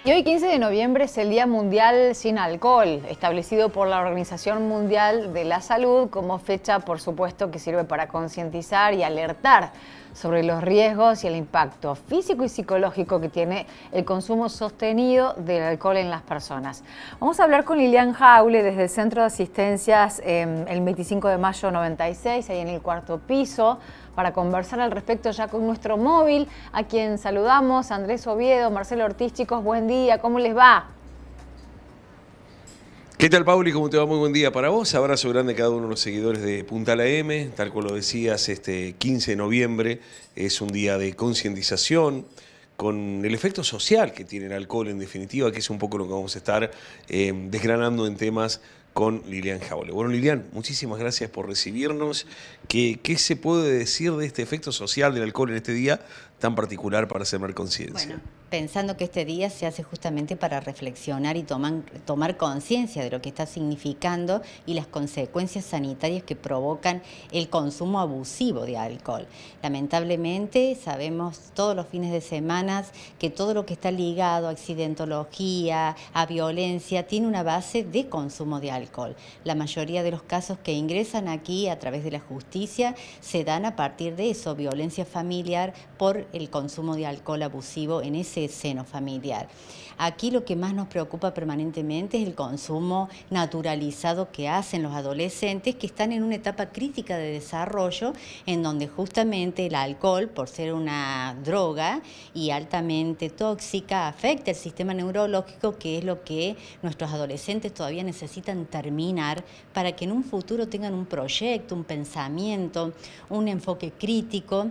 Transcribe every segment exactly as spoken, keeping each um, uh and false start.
Y hoy, quince de noviembre, es el Día Mundial Sin Alcohol, establecido por la Organización Mundial de la Salud como fecha, por supuesto, que sirve para concientizar y alertar sobre los riesgos y el impacto físico y psicológico que tiene el consumo sostenido del alcohol en las personas. Vamos a hablar con Lilian Jaule desde el Centro de Asistencias eh, el veinticinco de mayo noventa y seis, ahí en el cuarto piso, para conversar al respecto ya con nuestro móvil, a quien saludamos, Andrés Oviedo, Marcelo Ortiz. Chicos, buen día, ¿cómo les va? ¿Qué tal, Pauli? ¿Cómo te va? Muy buen día para vos. Abrazo grande a cada uno de los seguidores de Punta La M. Tal como lo decías, este quince de noviembre es un día de concientización con el efecto social que tiene el alcohol, en definitiva, que es un poco lo que vamos a estar eh, desgranando en temas con Lilian Jaule. Bueno, Lilian, muchísimas gracias por recibirnos. ¿Qué, qué se puede decir de este efecto social del alcohol en este día tan particular para sembrar conciencia? Bueno, pensando que este día se hace justamente para reflexionar y tomar, tomar conciencia de lo que está significando y las consecuencias sanitarias que provocan el consumo abusivo de alcohol. Lamentablemente sabemos todos los fines de semana que todo lo que está ligado a accidentología, a violencia, tiene una base de consumo de alcohol. La mayoría de los casos que ingresan aquí a través de la justicia se dan a partir de eso, violencia familiar por el consumo de alcohol abusivo en ese seno familiar. Aquí lo que más nos preocupa permanentemente es el consumo naturalizado que hacen los adolescentes que están en una etapa crítica de desarrollo en donde justamente el alcohol, por ser una droga y altamente tóxica, afecta el sistema neurológico, que es lo que nuestros adolescentes todavía necesitan terminar para que en un futuro tengan un proyecto, un pensamiento, un enfoque crítico.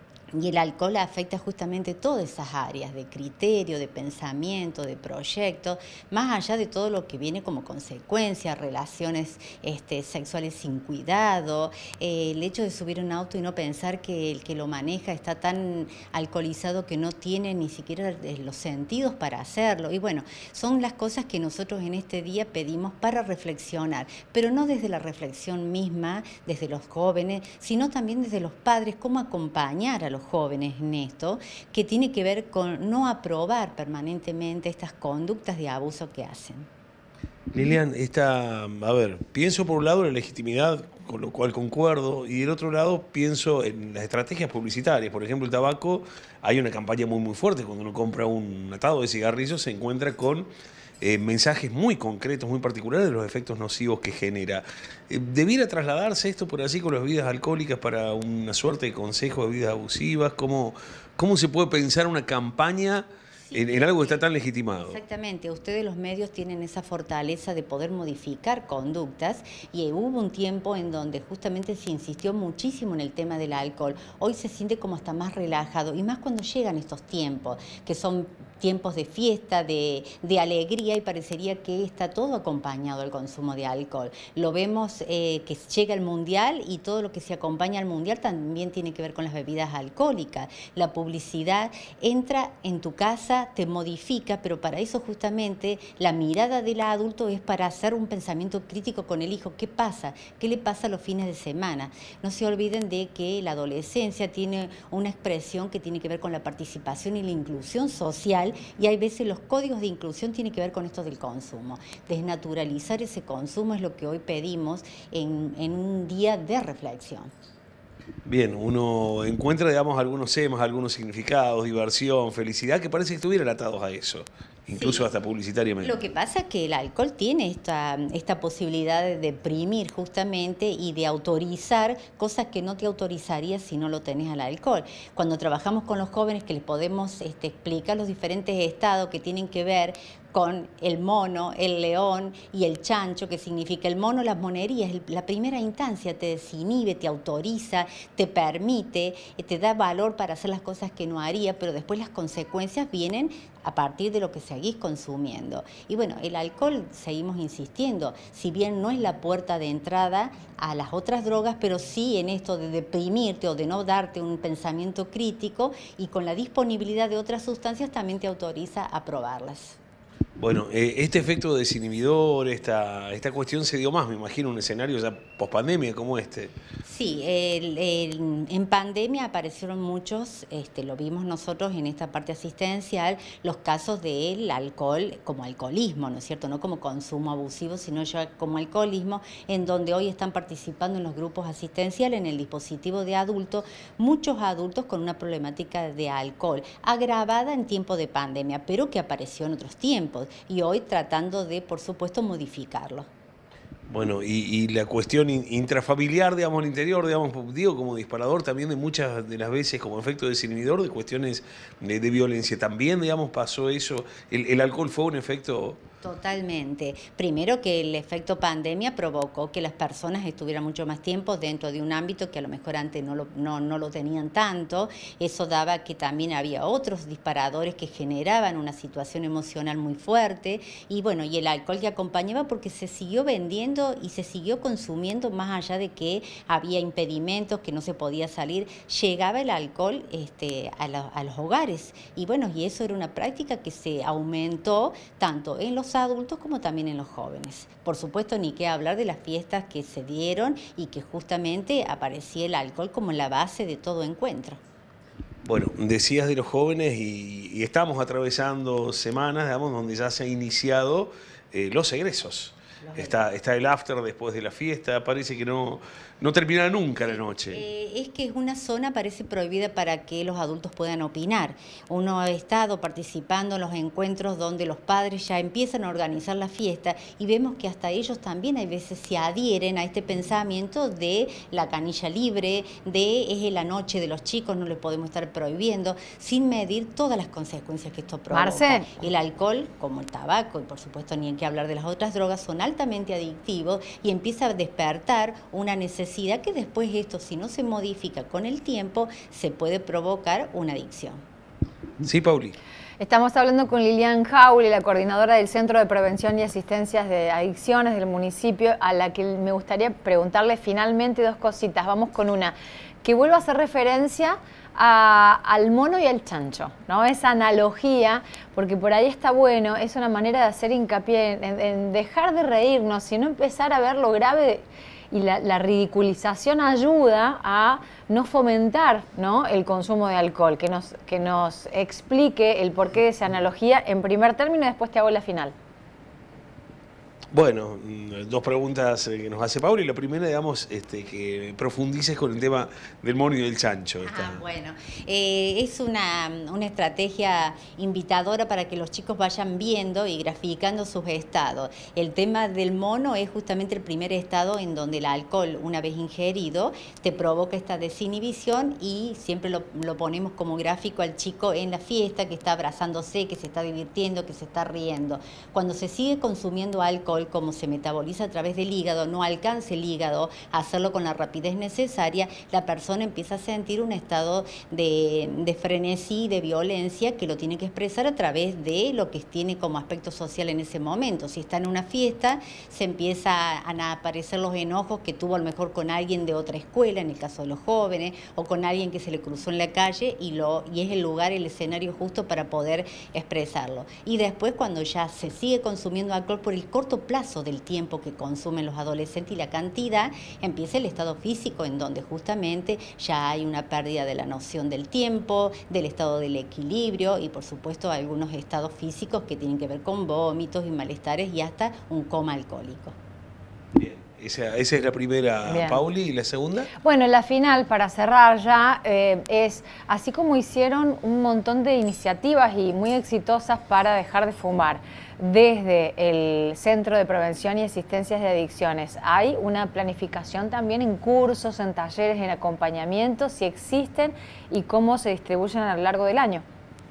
Y el alcohol afecta justamente todas esas áreas de criterio, de pensamiento, de proyecto, más allá de todo lo que viene como consecuencia, relaciones este, sexuales sin cuidado, eh, el hecho de subir un auto y no pensar que el que lo maneja está tan alcoholizado que no tiene ni siquiera los sentidos para hacerlo. Y bueno, son las cosas que nosotros en este día pedimos para reflexionar, pero no desde la reflexión misma, desde los jóvenes, sino también desde los padres, cómo acompañar a los jóvenes en esto, que tiene que ver con no aprobar permanentemente estas conductas de abuso que hacen. Lilian, esta, a ver, pienso por un lado en la legitimidad, con lo cual concuerdo, y del otro lado pienso en las estrategias publicitarias. Por ejemplo, el tabaco, hay una campaña muy muy fuerte. Cuando uno compra un atado de cigarrillos se encuentra con eh, mensajes muy concretos, muy particulares de los efectos nocivos que genera. Eh, ¿Debiera trasladarse esto por así con las bebidas alcohólicas para una suerte de consejo de bebidas abusivas? ¿Cómo, cómo se puede pensar una campaña En, en algo que está tan legitimado? Exactamente, ustedes los medios tienen esa fortaleza de poder modificar conductas y hubo un tiempo en donde justamente se insistió muchísimo en el tema del alcohol. Hoy se siente como hasta más relajado y más cuando llegan estos tiempos, que son tiempos de fiesta, de, de alegría, y parecería que está todo acompañado al consumo de alcohol. Lo vemos eh, que llega el mundial y todo lo que se acompaña al mundial también tiene que ver con las bebidas alcohólicas. La publicidad entra en tu casa, te modifica, pero para eso justamente la mirada del adulto es para hacer un pensamiento crítico con el hijo. ¿Qué pasa? ¿Qué le pasa los fines de semana? No se olviden de que la adolescencia tiene una expresión que tiene que ver con la participación y la inclusión social, y hay veces los códigos de inclusión tienen que ver con esto del consumo. Desnaturalizar ese consumo es lo que hoy pedimos en, en un día de reflexión. Bien, uno encuentra, digamos, algunos temas, algunos significados, diversión, felicidad, que parece que estuvieran atados a eso, incluso sí, hasta publicitariamente. Lo que pasa es que el alcohol tiene esta, esta posibilidad de deprimir justamente y de autorizar cosas que no te autorizarías si no lo tenés al alcohol. Cuando trabajamos con los jóvenes, que les podemos este, explicar los diferentes estados que tienen que ver con el mono, el león y el chancho, que significa el mono, las monerías, la primera instancia te desinhibe, te autoriza, te permite, te da valor para hacer las cosas que no haría, pero después las consecuencias vienen a partir de lo que seguís consumiendo. Y bueno, el alcohol, seguimos insistiendo, si bien no es la puerta de entrada a las otras drogas, pero sí en esto de deprimirte o de no darte un pensamiento crítico, y con la disponibilidad de otras sustancias también te autoriza a probarlas. Bueno, eh, este efecto desinhibidor, esta, esta cuestión se dio más, me imagino, un escenario ya pospandemia como este. Sí, el- el- en pandemia aparecieron muchos, este, lo vimos nosotros en esta parte asistencial, los casos del alcohol como alcoholismo, ¿no es cierto? No como consumo abusivo, sino ya como alcoholismo, en donde hoy están participando en los grupos asistenciales, en el dispositivo de adultos, muchos adultos con una problemática de alcohol, agravada en tiempo de pandemia, pero que apareció en otros tiempos, y hoy tratando de, por supuesto, modificarlo. Bueno, y, y la cuestión in- intrafamiliar, digamos, al interior, digamos, digo, como disparador también de muchas de las veces, como efecto desinhibidor de cuestiones de, de violencia. También, digamos, pasó eso. El, el alcohol fue un efecto. Totalmente. Primero que el efecto pandemia provocó que las personas estuvieran mucho más tiempo dentro de un ámbito que a lo mejor antes no lo, no, no lo tenían tanto. Eso daba que también había otros disparadores que generaban una situación emocional muy fuerte. Y bueno, y el alcohol que acompañaba porque se siguió vendiendo y se siguió consumiendo más allá de que había impedimentos, que no se podía salir. Llegaba el alcohol este, a, la, a los hogares. Y bueno, y eso era una práctica que se aumentó tanto en los adultos como también en los jóvenes. Por supuesto, ni qué hablar de las fiestas que se dieron y que justamente aparecía el alcohol como la base de todo encuentro. Bueno, decías de los jóvenes y, y estamos atravesando semanas, digamos, donde ya se han iniciado eh, los egresos. Está, está el after después de la fiesta, parece que no, no termina nunca la noche. Eh, es que es una zona, parece prohibida para que los adultos puedan opinar. Uno ha estado participando en los encuentros donde los padres ya empiezan a organizar la fiesta y vemos que hasta ellos también hay veces se adhieren a este pensamiento de la canilla libre, de es la noche de los chicos, no les podemos estar prohibiendo, sin medir todas las consecuencias que esto provoca. Marce. El alcohol, como el tabaco, y por supuesto ni hay que hablar de las otras drogas, son altamente adictivos y empieza a despertar una necesidad que después esto, si no se modifica con el tiempo, se puede provocar una adicción. Sí, Pauli. Estamos hablando con Lilian Jauli, la coordinadora del Centro de Prevención y Asistencias de Adicciones del municipio, a la que me gustaría preguntarle finalmente dos cositas. Vamos con una, que vuelva a hacer referencia a, al mono y al chancho, ¿no? Esa analogía, porque por ahí está bueno, es una manera de hacer hincapié en, en, en dejar de reírnos, sino empezar a ver lo grave. Y la, la ridiculización ayuda a no fomentar, ¿no?, el consumo de alcohol, que nos, que nos explique el porqué de esa analogía en primer término y después te hago la final. Bueno, dos preguntas que nos hace Pauli. La primera, digamos, este, que profundices con el tema del mono y del chancho. Ah, bueno, eh, es una, una estrategia invitadora para que los chicos vayan viendo y graficando sus estados. El tema del mono es justamente el primer estado en donde el alcohol, una vez ingerido, te provoca esta desinhibición y siempre lo, lo ponemos como gráfico al chico en la fiesta, que está abrazándose, que se está divirtiendo, que se está riendo. Cuando se sigue consumiendo alcohol, como se metaboliza a través del hígado, no alcanza el hígado a hacerlo con la rapidez necesaria, la persona empieza a sentir un estado de, de frenesí, de violencia, que lo tiene que expresar a través de lo que tiene como aspecto social en ese momento. Si está en una fiesta, se empieza a, a aparecer los enojos que tuvo a lo mejor con alguien de otra escuela, en el caso de los jóvenes, o con alguien que se le cruzó en la calle, y, lo, y es el lugar, el escenario justo para poder expresarlo. Y después, cuando ya se sigue consumiendo alcohol por el corto plazo del tiempo que consumen los adolescentes y la cantidad, empieza el estado físico, en donde justamente ya hay una pérdida de la noción del tiempo, del estado del equilibrio y por supuesto algunos estados físicos que tienen que ver con vómitos y malestares y hasta un coma alcohólico. Bien. Esa, esa es la primera, Bien. Pauli. ¿Y la segunda? Bueno, la final, para cerrar ya, eh, es así como hicieron un montón de iniciativas y muy exitosas para dejar de fumar desde el Centro de Prevención y Asistencias de Adicciones. ¿Hay una planificación también en cursos, en talleres, en acompañamiento, si existen y cómo se distribuyen a lo largo del año?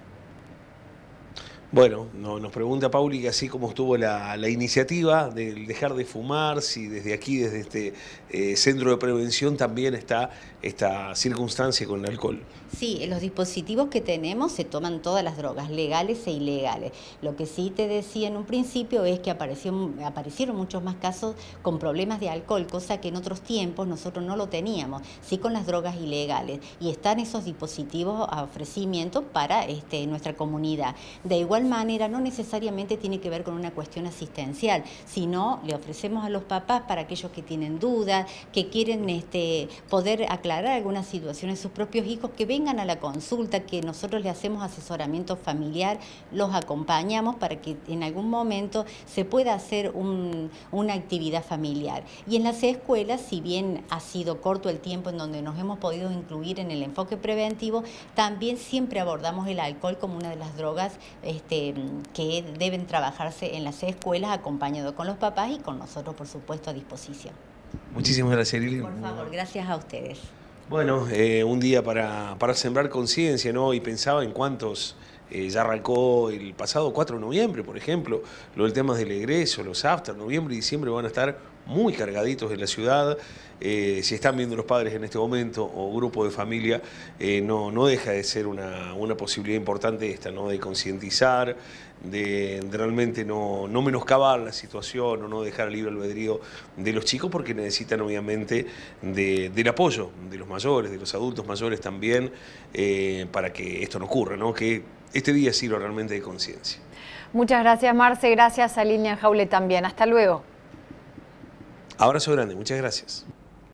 Bueno, no, nos pregunta Pauli que así como estuvo la, la iniciativa de dejar de fumar, si desde aquí, desde este eh, centro de prevención también está esta circunstancia con el alcohol. Sí, en los dispositivos que tenemos se toman todas las drogas, legales e ilegales. Lo que sí te decía en un principio es que apareció, aparecieron muchos más casos con problemas de alcohol, cosa que en otros tiempos nosotros no lo teníamos, sí con las drogas ilegales. Y están esos dispositivos a ofrecimiento para este, nuestra comunidad. De igual igual manera no necesariamente tiene que ver con una cuestión asistencial, sino le ofrecemos a los papás, para aquellos que tienen dudas, que quieren este, poder aclarar algunas situaciones de sus propios hijos, que vengan a la consulta, que nosotros le hacemos asesoramiento familiar, los acompañamos para que en algún momento se pueda hacer un, una actividad familiar. Y en las escuelas, si bien ha sido corto el tiempo en donde nos hemos podido incluir en el enfoque preventivo, también siempre abordamos el alcohol como una de las drogas este, que deben trabajarse en las escuelas, acompañado con los papás y con nosotros, por supuesto, a disposición. Muchísimas gracias, Lili. Por favor, gracias a ustedes. Bueno, eh, un día para, para sembrar conciencia, ¿no? Y pensaba en cuántos eh, ya arrancó el pasado cuatro de noviembre, por ejemplo, lo del tema del egreso, los after, noviembre y diciembre van a estar muy cargaditos en la ciudad. Eh, si están viendo los padres en este momento o grupo de familia, eh, no, no deja de ser una, una posibilidad importante esta, ¿no? De concientizar, de, de realmente no, no menoscabar la situación o no dejar libre albedrío de los chicos, porque necesitan obviamente de, del apoyo de los mayores, de los adultos mayores también, eh, para que esto no ocurra, ¿no? Que este día sirva realmente de conciencia. Muchas gracias, Marce, gracias a Lilian Jaule también. Hasta luego. Abrazo grande, muchas gracias.